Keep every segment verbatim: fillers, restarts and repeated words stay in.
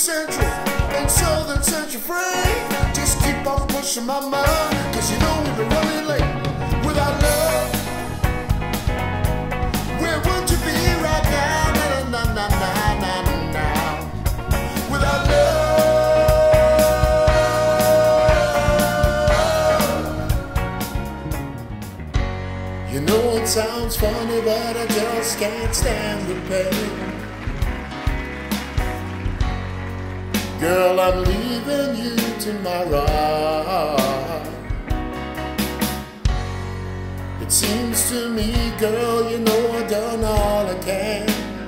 Central and Southern Central free. Just keep on pushing my mind, cause you know we've been running late. Without love, where would you be right now? Na na na na na na na. Without love, you know it sounds funny, but I just can't stand the pain. Girl, I'm leaving you tomorrow. It seems to me, girl, you know I've done all I can.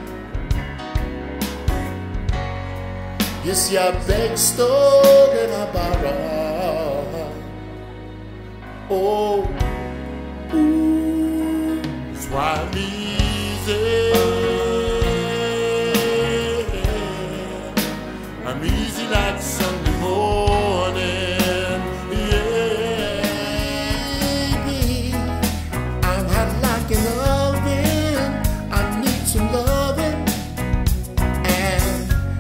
You see, I begged, stole, and I borrowed. Oh, ooh, that's why I'm easy. I'm easy like Sunday morning, yeah. Baby, I'm hot like an oven. I need some loving. And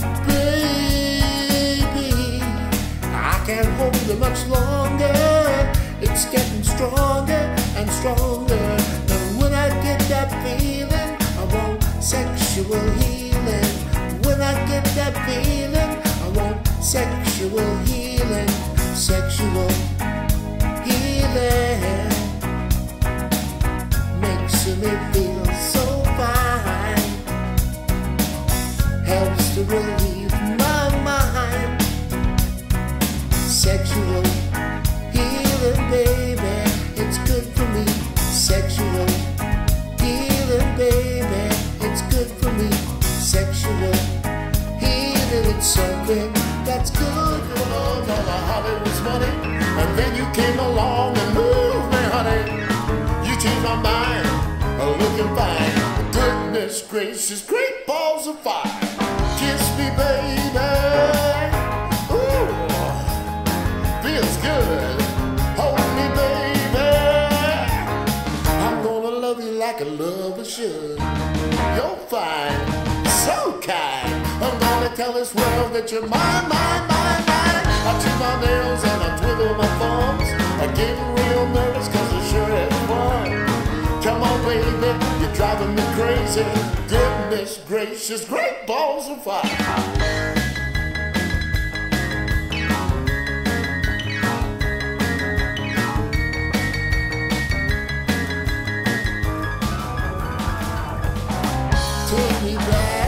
baby, I can't hold it much longer. It's getting stronger and stronger. And when I get that feeling, I want sexual healing. When I get that feeling, I want sexual healing, sexual healing. Makes me feel so fine. Helps to relieve my mind. Sexual healing, baby, it's good for me. Sexual healing, baby, it's good for me. Sexual healing, it's something that's good for all the Hollywood's money. And then you came along and moved me, honey. You changed my mind, looking fine. Goodness gracious, great balls of fire. Kiss me, baby. Ooh, feels good. Hold me, baby. I'm gonna love you like a lover should. You're fine, so kind. I'm gonna tell this world that you're mine, mine, mine, mine. I chew my nails and I twiddle my thumbs. I'm getting real nervous cause it sure is fun. Come on, baby, you're driving me crazy. Goodness gracious, great balls of fire. Take me back.